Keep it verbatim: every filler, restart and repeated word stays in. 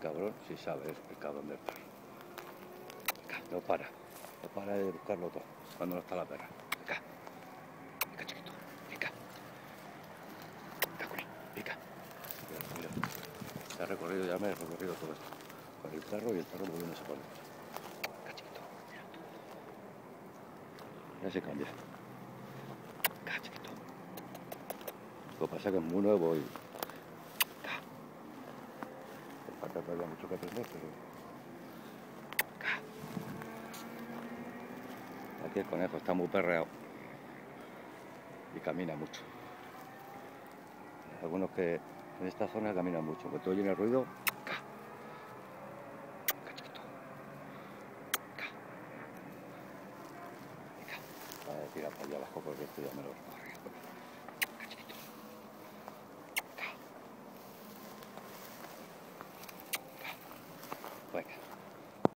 cabrón sí sabe, es el cabrón del perro. Venga, no para. No para de buscarlo todo cuando no está la perra. Venga. Venga, chiquito. Venga. Venga, con él. Venga. Mira, mira. Se ha recorrido, ya me he recorrido todo esto. Con el perro y el perro moviéndose por dentro. Venga, chiquito. Mira. Ya se cambia. Venga, chiquito. Lo que pasa es que es muy nuevo y... Venga. Le falta todavía mucho que aprender, pero... Venga. Aquí el conejo está muy perreado. Y camina mucho. Algunos que en esta zona caminan mucho, porque todo lleno de ruido. Venga. Venga, chiquito. Venga. Voy a tirar para allá abajo porque esto ya me lo recorre.